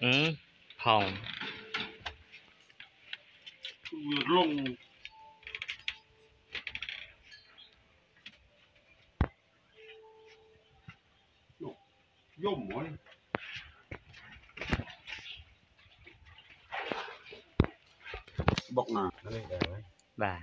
phòng lông dôm mỏi bọc nào đây đấy bà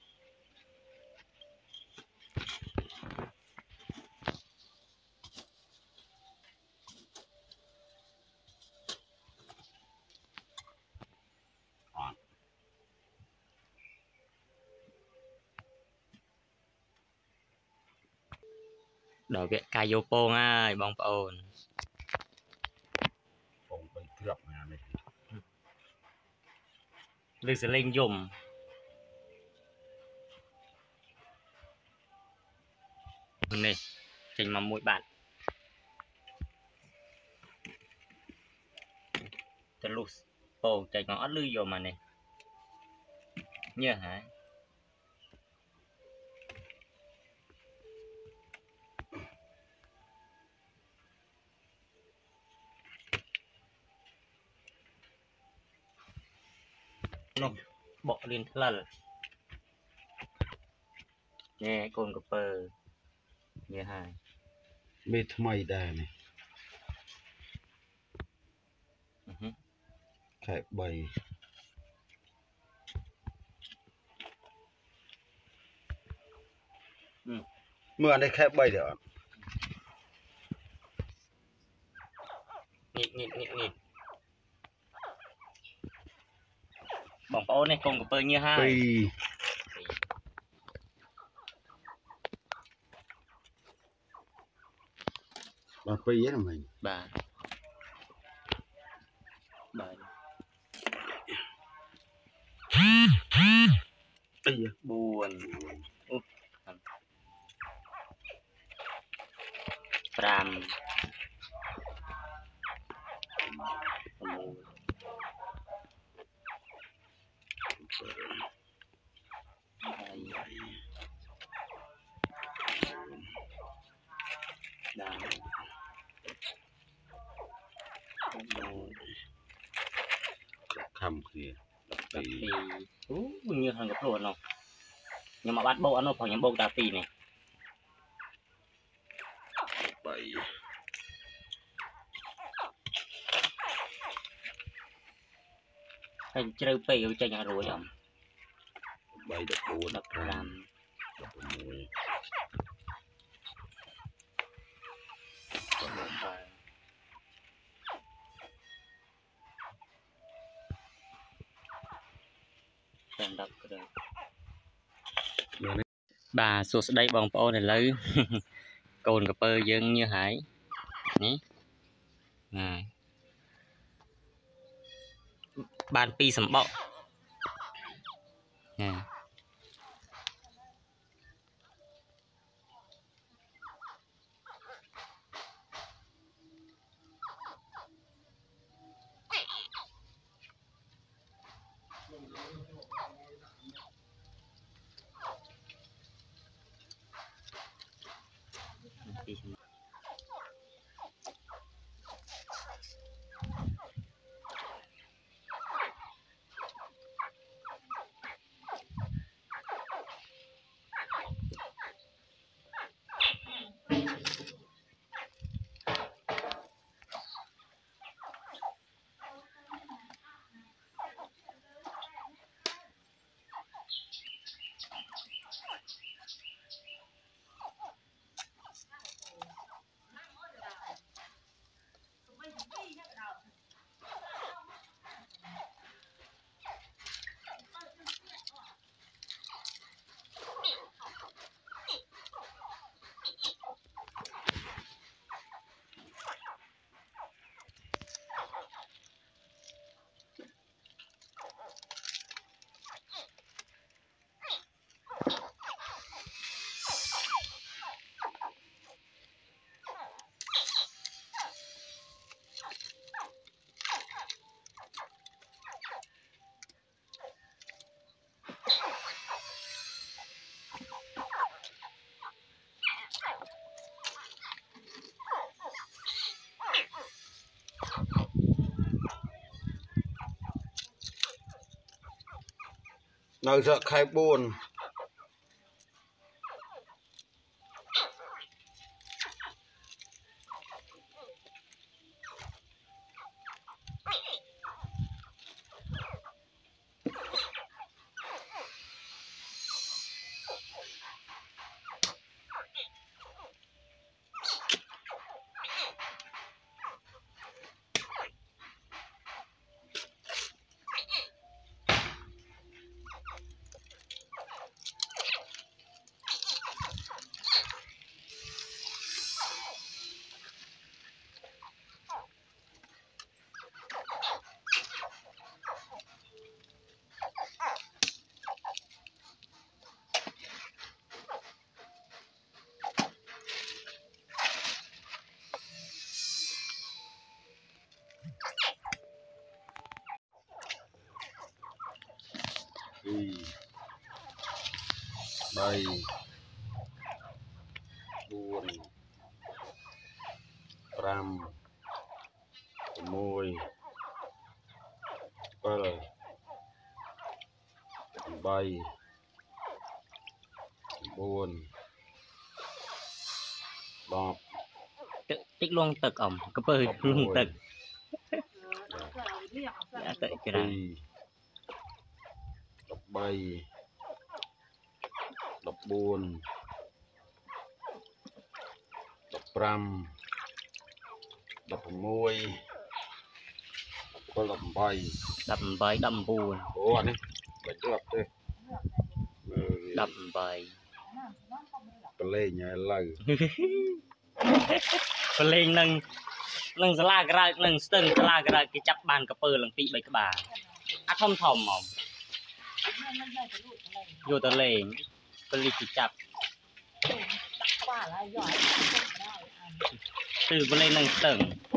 đòi vẽ cài vô pôn ai bong ồn bong bay trượt này lưu sẽ lên dùng này trình mà mũi bạnจะลูกโป่งใจของอัดลือโยมาเนี่ยเนี่ยหายนกเบาะลินทลัลเนี่ยโกนกับเปอร์เนี่ยหายไม่ทำไมได้เนี่ยไข่ใบเมื่อได้แค่ใบเดียวงิดบอกโอ้เนี่ยโกนกับเปอร์เนี่ยหายปีบางปียังไงบ่าไอ้บวนปรามคำคือปีมึงยังหันกับโปรดเนาะยังมาบัดโบอันนู้นพอยังโบตาปีเนี่ยใบให้เจอปีเอาใจยังรวยอ่ะใบดอกบัวดอกรามดอกมวย bà sụt đây bong po này lấy cồn cà pơ dân như hải nhé bàn pi sầm bọ nơi sợ khai buồn bay buồn ram môi bay buồn bọp tích luôn tật ẩm cái bơi luôn tật đã tự cái này đập bay đập buồn đập ram đập môi có đập bay đầm buồn ủa anh ấy bạch đập đi đầm bay cái lên nhà lời lên nângสลากระnângสตึงสลากระcáiจับบานกระเปิดหลังปีใบกระบาอะทอมทอมมองอยู่ตะเลงเป็นลิจิจับตื่นไปเลยnângสตึง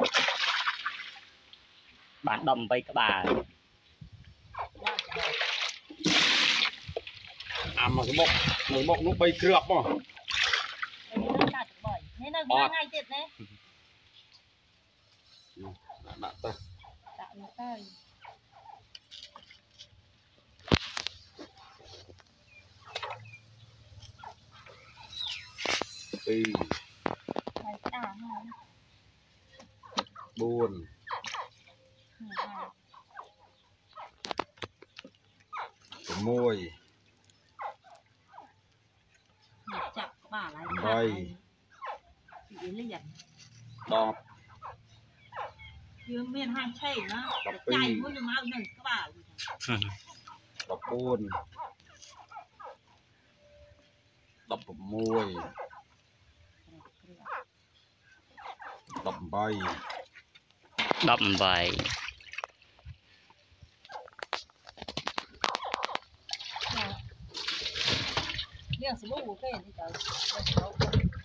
บานดำใบกระบา mà cái bọc nó bay cướp mà ngay tiệt đấy đã ta buồn môi chặt bà lại bay đọp dương miền hàng chảy nó chạy mũi đừng ao nừng các bà đọp buồn đọp môi đọp bay đầm bay riêng số bút cái gì trời